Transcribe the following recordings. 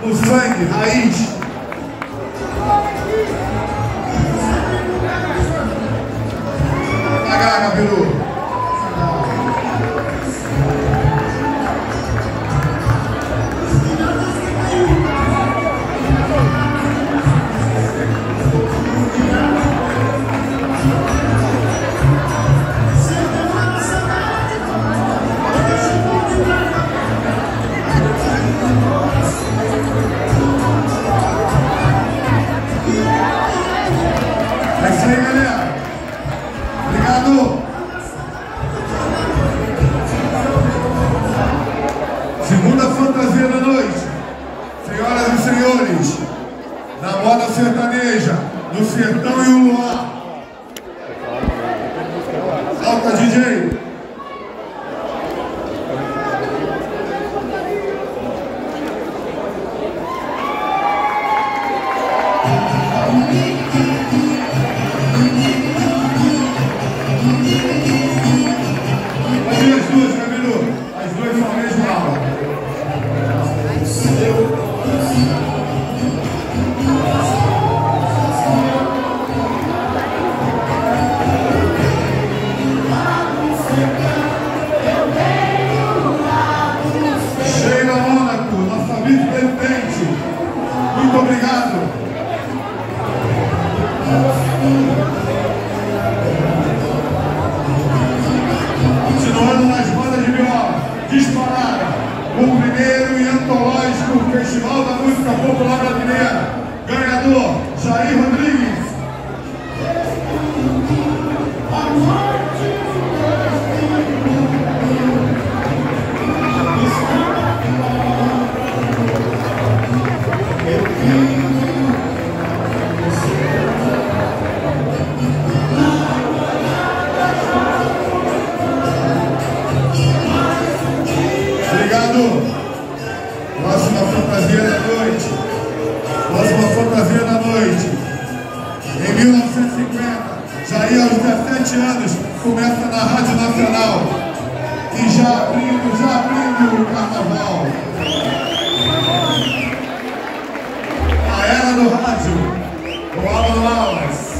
no sangue, raiz. Devagar, Gabiru. É isso aí, galera. Obrigado. Segunda fantasia da noite. Senhoras e senhores, na moda sertaneja, no sertão e o luar. Alta, DJ. As duas, Gabiru. As duas são a mesma aula. Sheila Mônaco, nossa vice-presidente. Muito obrigado. Continuando nas bandas de viola, disparada, o primeiro e antológico Festival da Música Popular Brasileira. Ganhador, Jair Rodrigues. Próxima fantasia da noite. Próxima fantasia da noite. Em 1950, Jair, aos 17 anos, começa na Rádio Nacional. E já abrindo o carnaval. A era do rádio. O Alan Wallace.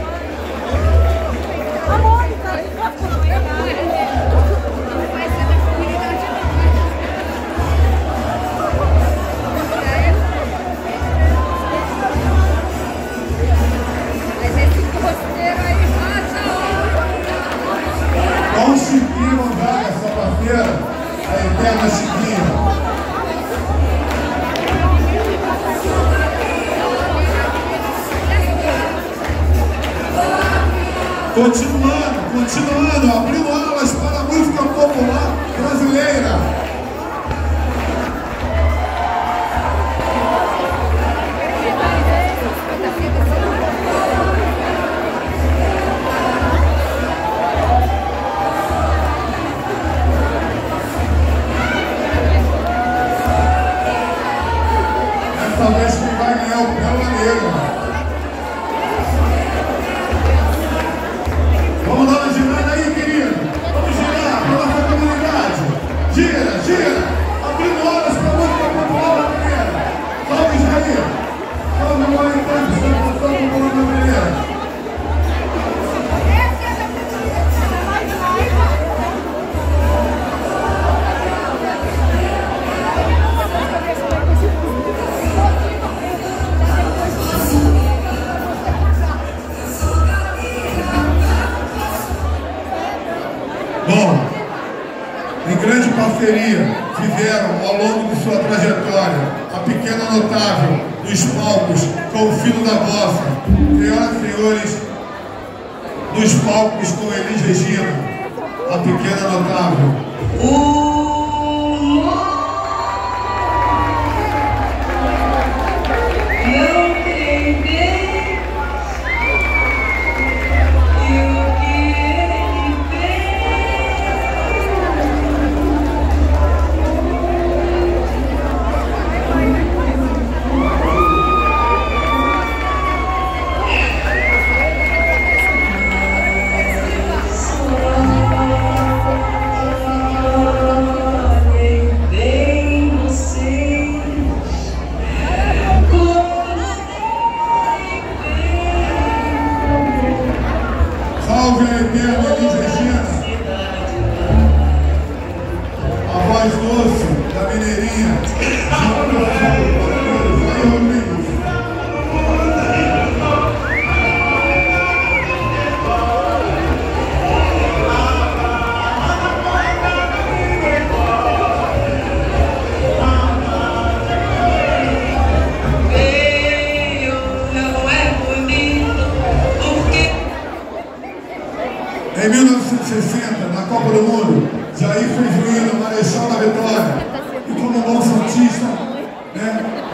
Com Chiquinho Gonzaga, essa parceira, a eterna Chiquinha. Continuando, abrindo aulas para a música popular brasileira. Talvez quem vai ganhar o Pérola Negra. Vamos dar uma girada aí, querido. Vamos girar para nossa comunidade. Gira. Abrindo horas para a música popular brasileira. Salve, Jair. Salve, militante da Canção Popular Brasileira. Bom, em grande parceria fizeram ao longo de sua trajetória a Pequena Notável nos palcos com o Filho da Bossa. Senhoras e senhores, nos palcos com Elis Regina, a Pequena Notável.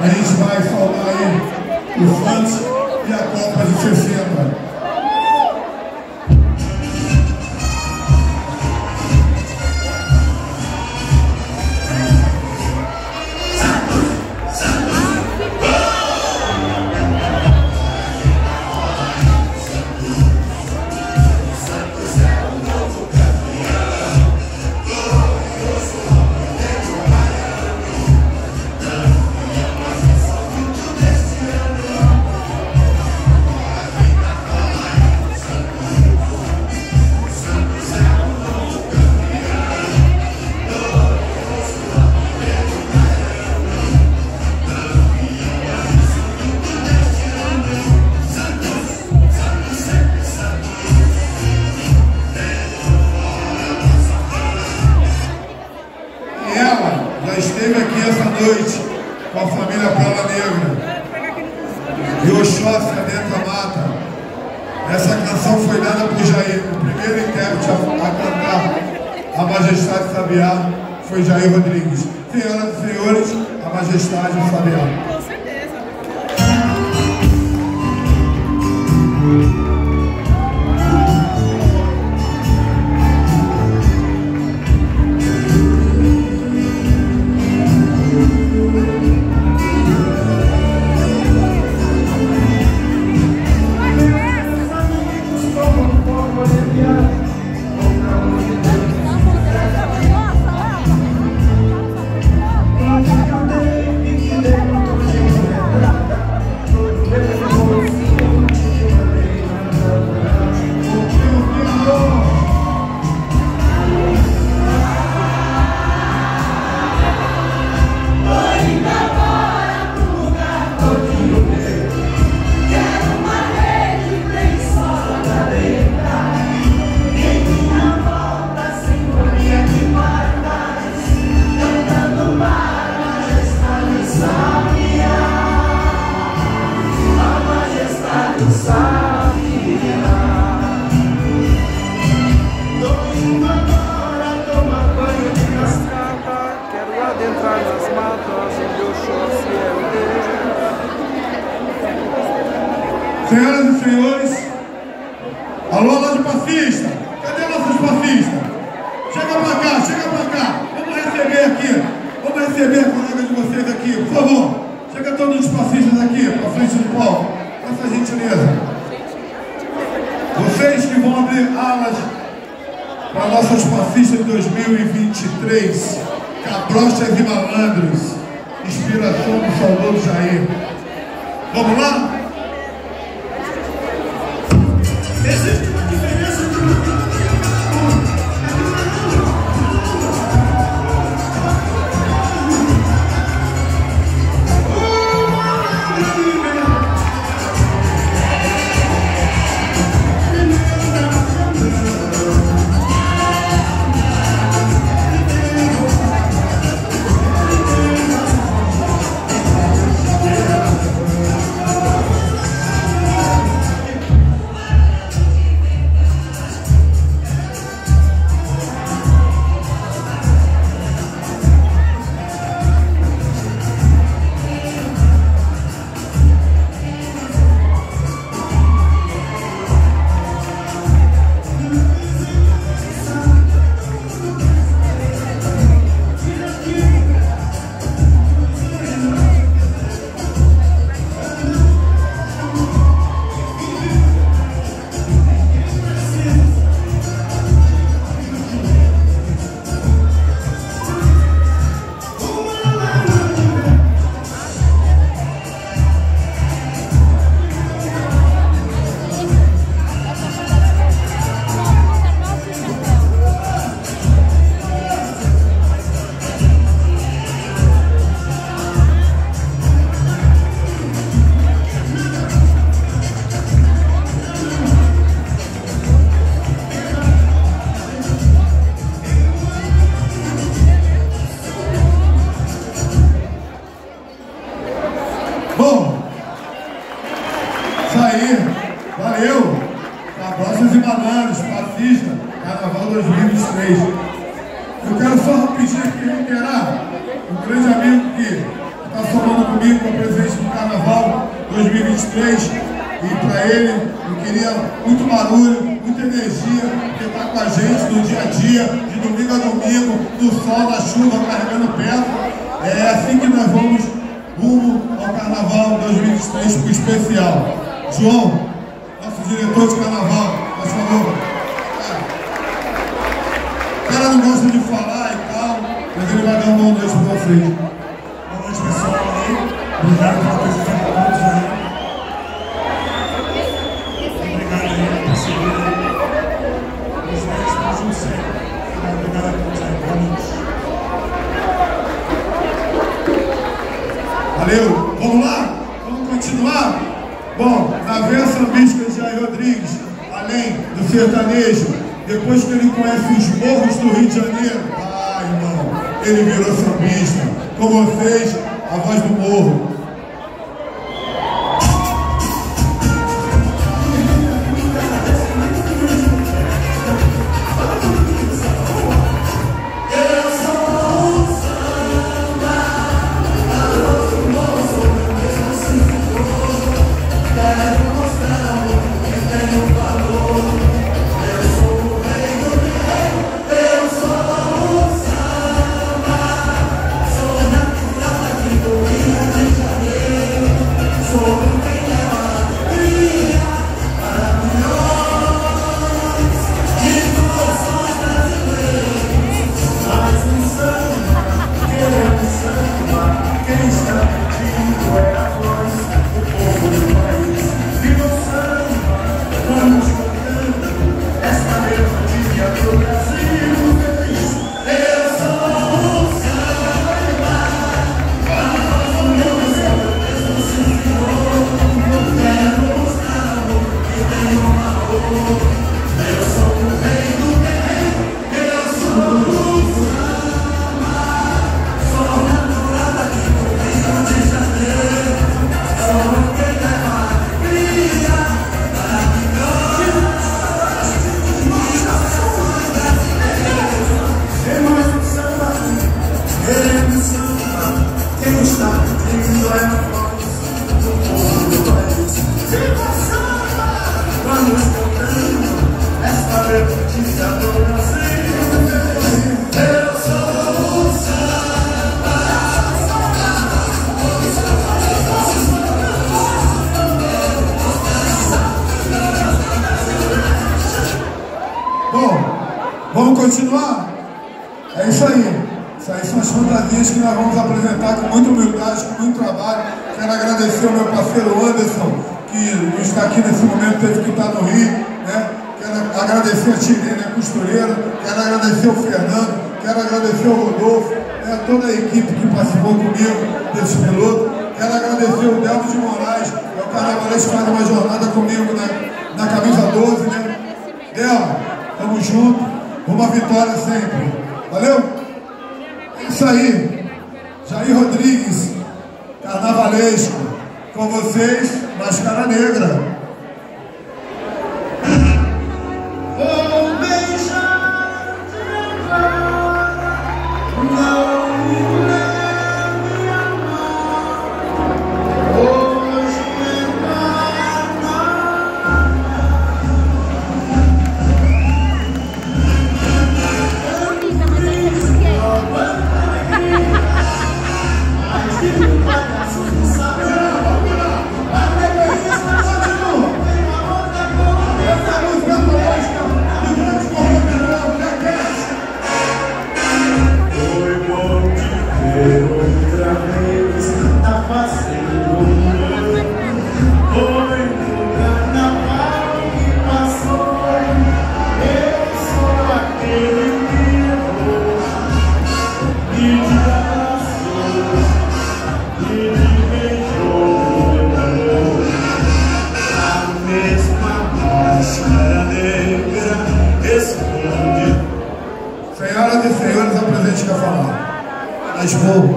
a gente vai saudar aí o Santos e a Copa de 60. Esteve aqui essa noite com a família Pérola Negra e Oxóssi dentro da mata. Essa canção foi dada por Jair. O primeiro intérprete a cantar A Majestade Sabiá foi Jair Rodrigues. Senhoras e senhores, A Majestade Sabiá. Com certeza. Senhoras e senhores, alô, loja passista, cadê nossos passistas? Chega pra cá, vamos receber aqui, vamos receber a colega de vocês aqui, por favor. Chega todos os passistas aqui, pra frente do palco, com essa gentileza. Vocês que vão abrir alas para nossas passistas de 2023, Cabrochas e Malandros, inspiração do saudoso Jair. Vamos lá? Existe uma diferença entre uma Valeu! Cabrochas e Malandros, Passista, Carnaval 2023. Eu quero só rapidinho aqui reiterar um grande amigo que está somando comigo com o presente do Carnaval 2023. E para ele, eu queria muito barulho, muita energia, porque está com a gente no dia a dia, de domingo a domingo, no sol, na chuva, carregando peça. É assim que nós vamos rumo ao Carnaval 2023 para o especial. João, nosso diretor de Carnaval, por favor. O cara não gosta de falar e tal, mas ele vai dar uma boa noite para vocês. Boa noite, pessoal. Obrigado pela presença de todos aí. Obrigado aí pela parceria. Os velhos estão juntos sempre. Obrigado a todos aí. Boa noite. Valeu. Vamos lá? Vamos continuar? Bom, na veia sambística de Jair Rodrigues, além do sertanejo, depois que ele conhece os morros do Rio de Janeiro, irmão, ele virou sambista. Com vocês, a voz do morro. Vamos continuar? É isso aí. Isso aí são as fantasias que nós vamos apresentar com muita humildade, com muito trabalho. Quero agradecer ao meu parceiro Anderson, que não está aqui nesse momento, teve que estar no Rio, né? Quero agradecer a Tirene, a costureira. Quero agradecer ao Fernando. Quero agradecer ao Rodolfo, né? Toda a equipe que participou comigo desse piloto. Quero agradecer o Delmo de Moraes, é o carnavalesco que faz uma jornada comigo na camisa 12, né? Delmo, tamo junto. Uma vitória sempre. Valeu? É isso aí. Jair Rodrigues, carnavalesco. Com vocês, Máscara Negra. Vou beijar agora, não me leve a mal. Hoje é Senhoras e senhores, apresente que eu falar. Mas vou.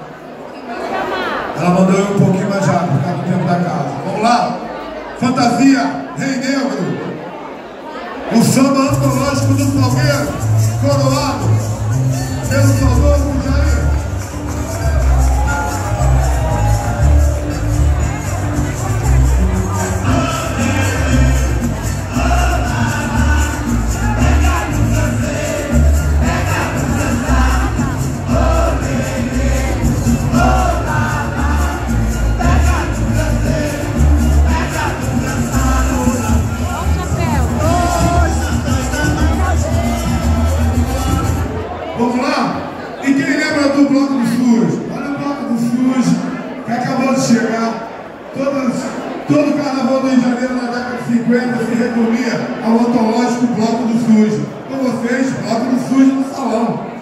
Ela mandou eu um pouquinho mais rápido, ficar no tempo da casa. Vamos lá? Fantasia, Rei Negro. O samba antológico do Salgueiro, coroado pelo saudoso Jair. pegar todo carnaval do Rio de Janeiro na década de 50 se resumia ao antológico Bloco do Sujo. Com vocês, Bloco do Sujo no salão.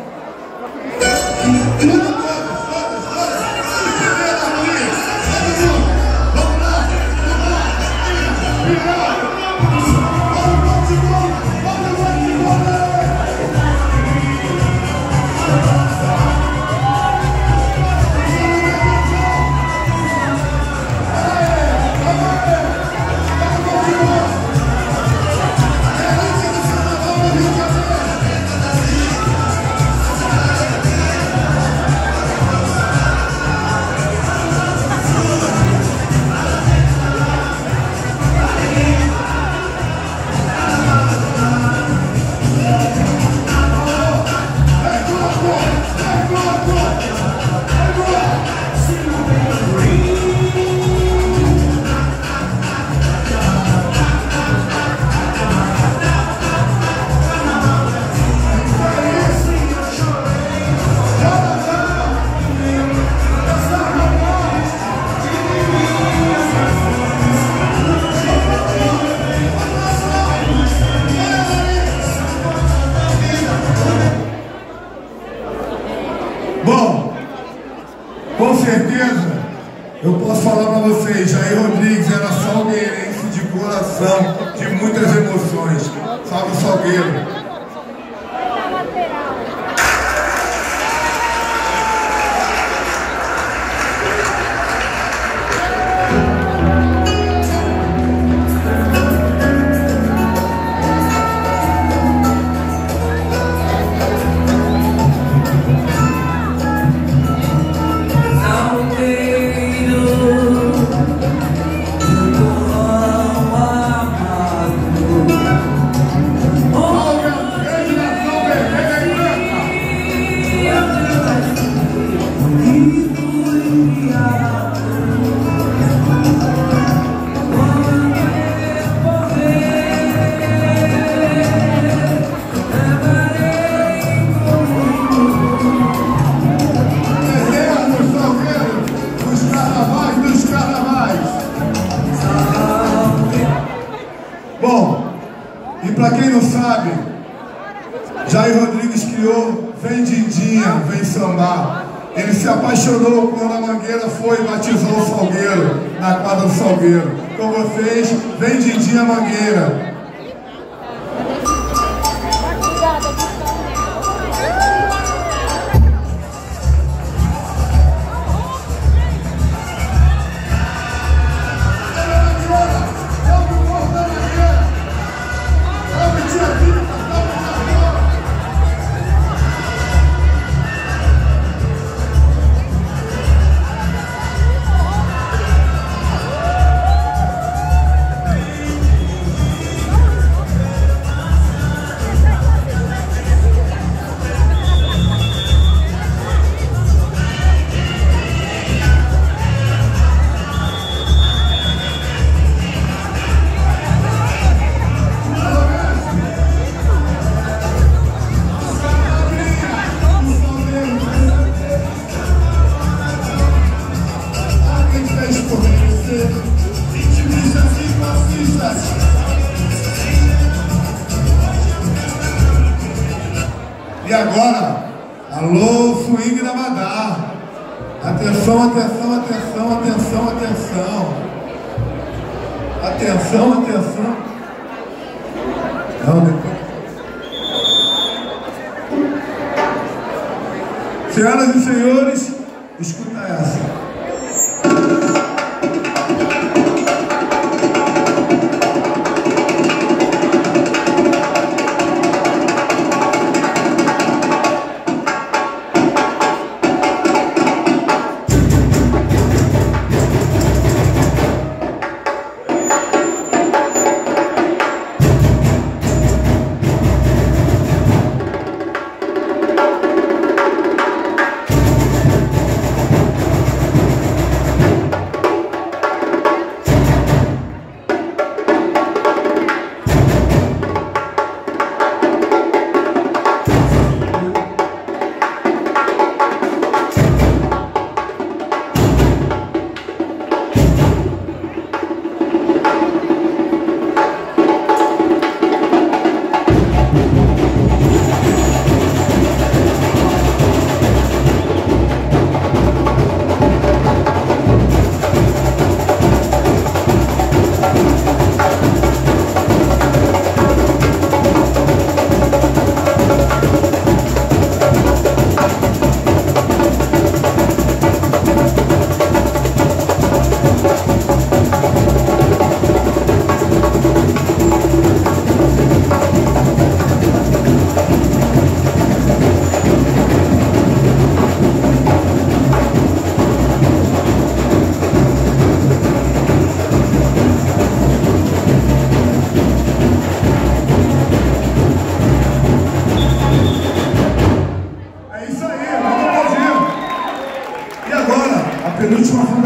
Bom, com certeza eu posso falar para vocês, Jair Rodrigues era salgueirense de coração, de muitas emoções. Salve Salgueiro! Bom, e para quem não sabe, Jair Rodrigues criou Vem Dindinha, Vem Sambar. Ele se apaixonou quando a Mangueira foi e batizou o Salgueiro, na quadra do Salgueiro. Com vocês, Vem Dindinha Mangueira. E agora, alô, swing da Madá. Atenção, atenção, atenção, atenção, atenção. Atenção, atenção. Não, depois. Senhoras e senhores, escuta essa.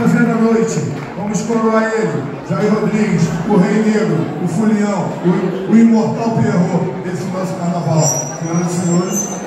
fazer à noite? Vamos coroar ele, Jair Rodrigues, o Rei Negro, o Fulião, o Imortal Pierrot, esse nosso carnaval. Senhoras e senhores,